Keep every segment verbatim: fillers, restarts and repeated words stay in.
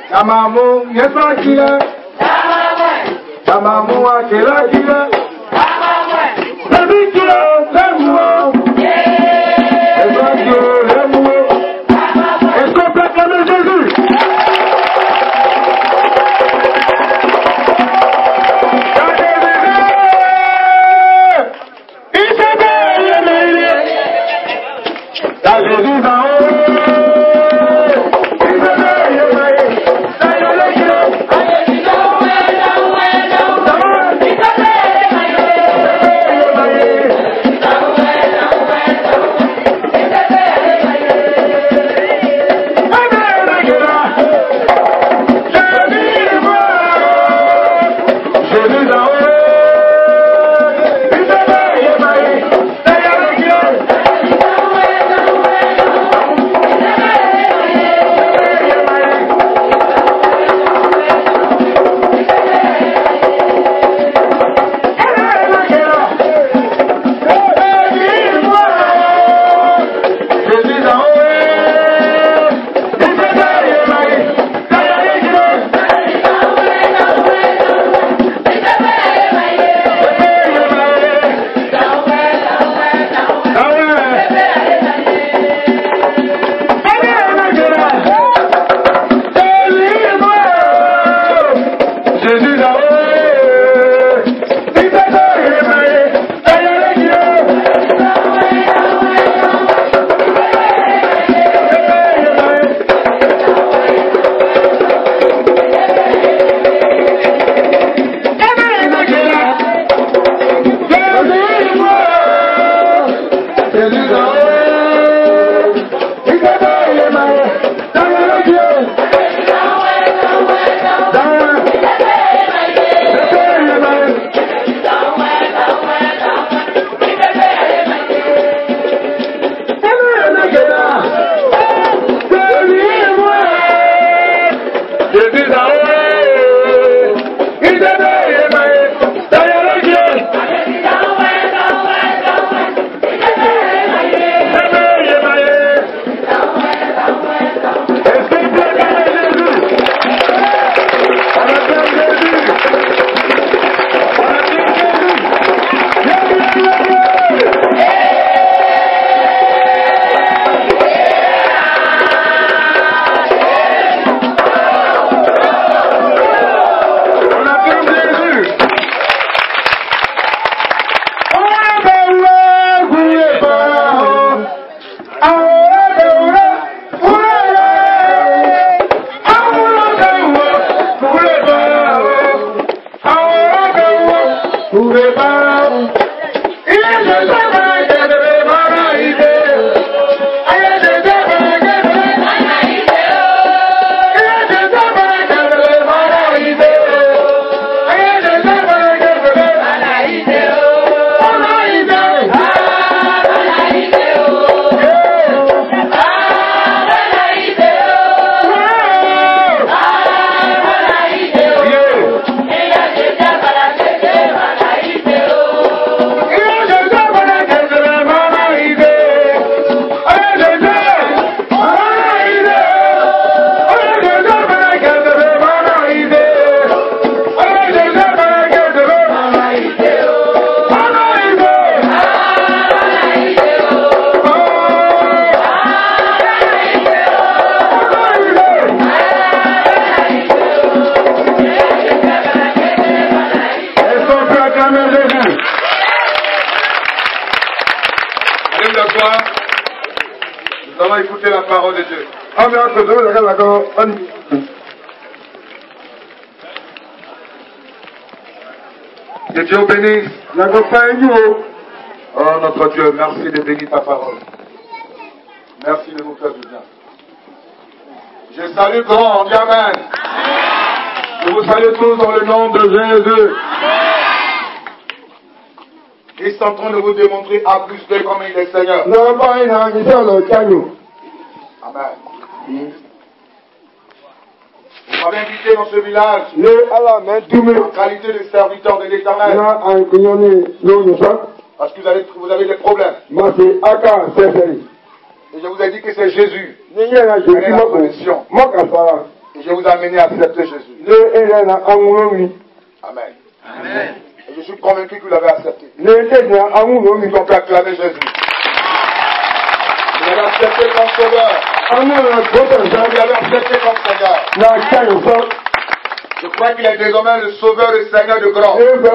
Tamamu yesa kile. Tamamu akela kile. Lebi kile lemuo. Esa kile lemuo. Est-ce qu'on peut acclamer Jésus? Jésus d'en haut. Nous allons écouter la parole de Dieu. Que Dieu bénisse. Oh notre Dieu, merci de bénir ta parole. Merci de nous faire du bien. Je salue grand, on dit Amen. Je vous salue tous dans le nom de Jésus. Il est en train de vous démontrer à plus de comme il est Seigneur. Amen. Vous m'avez invité dans ce village en qualité de serviteur de l'Éternel. Parce que vous avez, vous avez des problèmes. Et je vous ai dit que c'est Jésus. Il est la solution. Et Et je vous ai amené à accepter Jésus. Le Elena Amulomi. Amen. Amen. Et je suis convaincu que vous l'avez accepté. Le Elena Amulomi. Ils ont pu acclamer Jésus. Vous l'avez accepté comme sauveur. Vous l'avez accepté comme Seigneur. Je crois qu'il est désormais le sauveur et Seigneur de grand.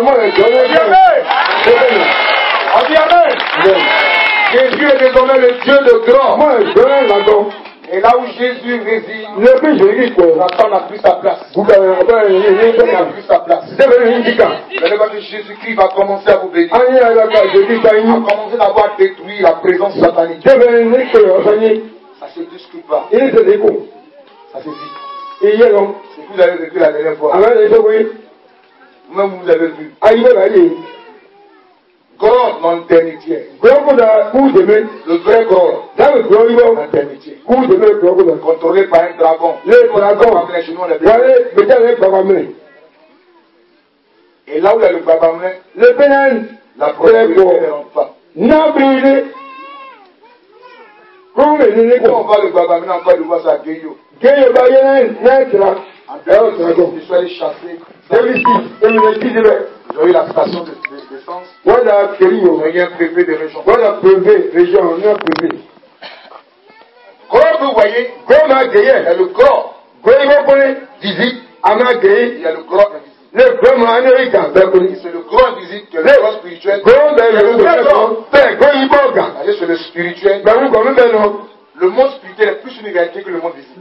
On dit Amen. Jésus est désormais le Dieu de grand. Et là où Jésus réside, Satan n'a plus sa place. Il n'a plus sa place. Mais quand Jésus-Christ va commencer à vous bénir, va commencer d'abord à détruire la présence satanique. Ça se discute pas. Ça se dit. C'est ce que vous avez vécu la dernière fois. Vous-même vous avez vu. God l'internitier. Le vrai God l'internitier. Contrôlé par un dragon. Et là où il y a le babamé, la prospérité ne rentre pas. Quand on va le babamé, on va le voir ça Gueyo. Il soit allé chasser. Ils ont eu la station d'essence. Ils ont eu un préfet de région. Quand vous voyez, il y a le corps visible, il y a le corps invisible. C'est le corps invisible qui est le corps spirituel. C'est le spirituel. Le monde spirituel est plus une réalité que le monde visible.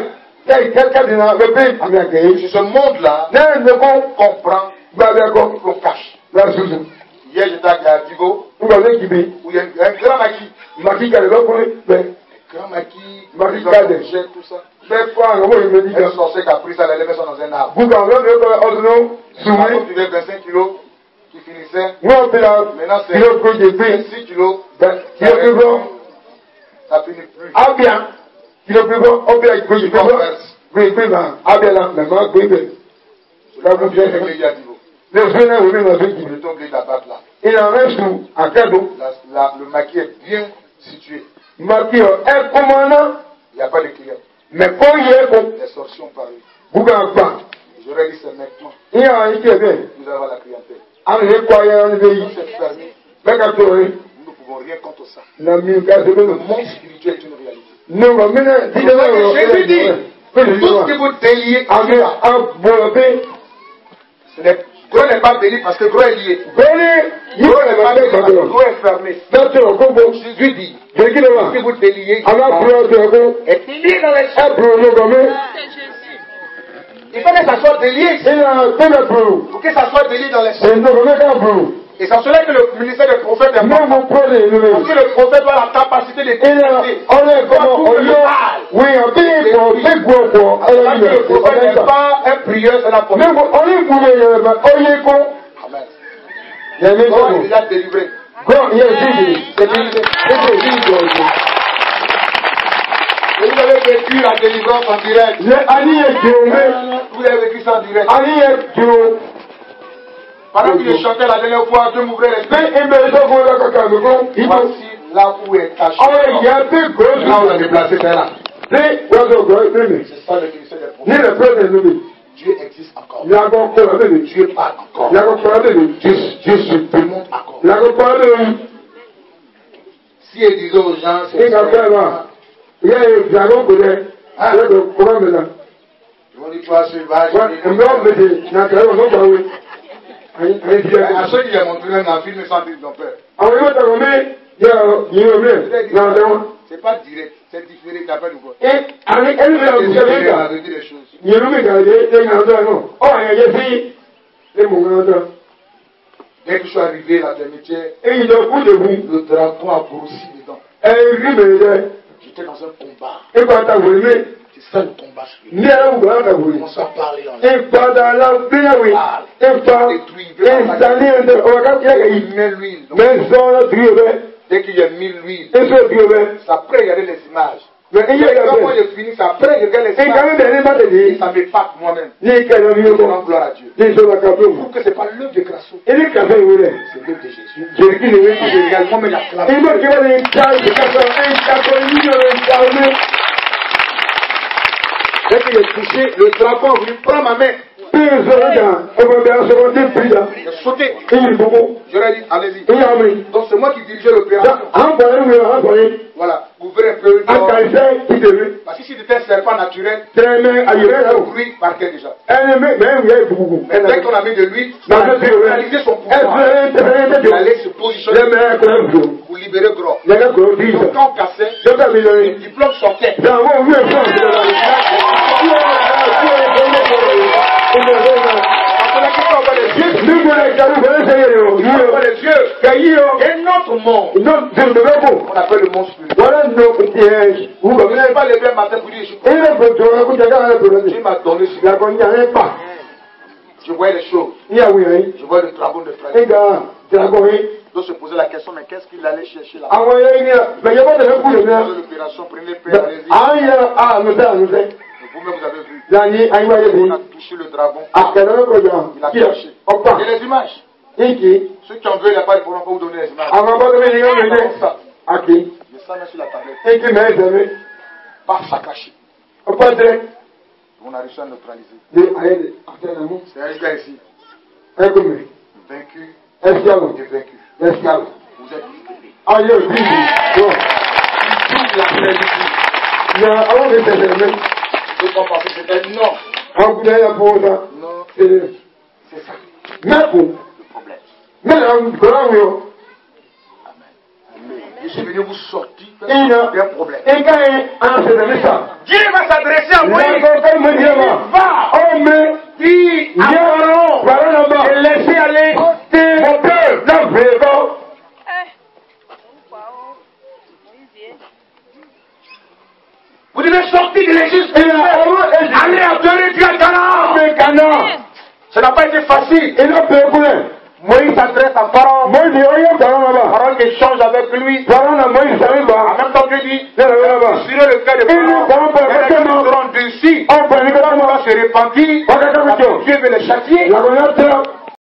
C'est ce monde-là qu'on comprend, qu'on cache. Hier, j'étais à Digo, où il y a un grand maquis. Un grand maquis, tout ça. Un sorcier qui a pris ça, il a mis ça dans un arbre. Tu devais vingt-cinq kilos qui finissait. Maintenant, c'est six kilos. Ça finit plus. Ah bien. Il est plus bon, on peut être plus bon. Oui, oui, ah bien là, maintenant, oui, oui. Là, vous bien, le jeune est venu dans une qui veut tomber la batte là. Il en reste où? À cadeau. Le maquis est bien situé. Maquis est commandant. Il n'y a pas de clients. Mais quand il est bon, les sorciers ont parlé. Vous n'avez pas. J'aurais dit c'est maintenant. Il y a un qui est bien. Vous avez la clientèle. En les croyants, en pays. C'est fermé. Mais quand tu es, nous ne pouvons rien contre ça. Le monde spirituel est une réalité. Non, mais maintenant, Jésus dit, tout ce que vous déliez à Gros n'est pas béni parce que gros est lié. Gros n'est pas béni parce que gros est fermé. Jésus dit, tout ce que vous déliez est lié dans les cieux. Il faut que ça soit délié. Pour que ça soit délié dans les cieux. Et c'est cela que le ministère des prophètes est important. Parce que le prophète a la capacité de décider. Oui, le prophète n'est pas un prieur, c'est la prophète. Amen. Il est déjà délivré. Et vous avez vécu la délivrance en direct. Vous avez vécu ça en direct. Pendant qu'il chantait la dernière fois, Dieu m'ouvrait l'esprit. Voici là où est caché. Là où on a déplacé, c'est là. C'est ça le ministère des prophètes. Dieu existe encore. Dieu parle encore. Dieu se démontre encore. Si il disait aux gens, c'est ça. Il y a un dragon pour les. Ah, comment maintenant? Ils vont dire, toi, sauvage. À ceux qui ont montré même dans le film sans dire qu'ils ont peur. C'est pas direct, c'est différé, t'as pas de quoi. C'est des choses. Dès que je suis arrivé à la dernière, le dragon a grossi dedans. J'étais dans un combat. C'est ça le combat spirituel. On s'en parlait en l'air. Dès qu'il y a mis l'huile, ça après regarder les images. Quand moi j'ai fini, ça après regarder les images. Et ça m'épate moi-même. Je rends gloire à Dieu. Je trouve que ce n'est pas l'œuvre de grâce. C'est l'œuvre de Jésus. J'ai également mis la classe. Dès qu'il est touché, le dragon lui prend ma main. Il Il a sauté. J'aurais dit, allez-y. Donc c'est moi qui dirigeais l'opération. Voilà, ouvrez un peu. Parce que si c'était un serpent naturel, le bruit partait déjà. Mais dès qu'on a mis de l'huile, on a réalisé son pouvoir. Il allait se positionner pour libérer gros. Donc quand on cassait, le diplôme sortait. Les yeux, et notre monde, on appelle le monde spirituel. Vous ne venez pas lever un matin pour dire Dieu m'a donné ce que je vois les choses. Je vois le dragon de frère. Donc se poser la question, mais qu'est-ce qu'il allait chercher là? L'opération, prenez paix, allez-y. Vous-même vous avez vu. On a touché le dragon. Il a caché. Et les images. Ceux qui en veulent, il n'y a pas de problème pour vous donner les images. Je ça sur la tablette. Pas ça caché. On a réussi à neutraliser. C'est un gars ici. Vaincu et vaincu. Vous êtes libérés. Je ne pense pas que c'était non. Non, c'est ça. Le problème. Je suis venu vous sortir d'un problème. Dieu va s'adresser à moi. Va, homme, dis à Pharaon de laisser aller mon peuple. Vous devez sortir de l'Égypte. Allez adorer Dieu à Canaan. Ça n'a pas été facile. Moïse s'adresse à Pharaon. Pharaon échange avec lui. En même temps, Dieu dit, je serai le cœur de Pharaon. Les gens seront d'ici. On va se repentir. Dieu veut les châtier.